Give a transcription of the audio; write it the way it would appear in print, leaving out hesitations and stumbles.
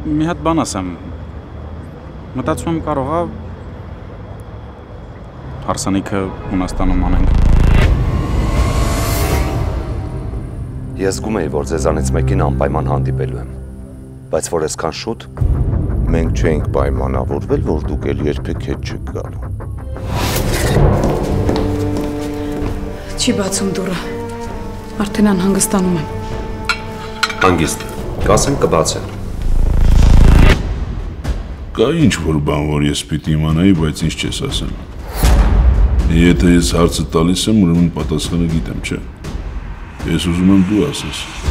մի հատ բան ասեմ։ Մտածում եմ կարող է հարսանիքը Հունաստանում անենք։ Ես զգում էի, որ ձեզանից մեկին անպայման հանդիպելու եմ, բայց որ այսքան շուտ մենք չէինք պայմանավորվել, որ դուք էլ երբեք հետ չեք գալու։ Չի բացում դուռը։ Արդեն անհանգստանում եմ։ Հանգիստ, կասեմ կբացեմ։ Կա ինչ-որ բան, որ ես պիտի իմանայի, բայց ինչ չես ասեմ։ Եթե ես հարցը տալիս եմ, ուրեմն պատասխանը գիտեմ, չէ։ Ես ուզում եմ դու ասես։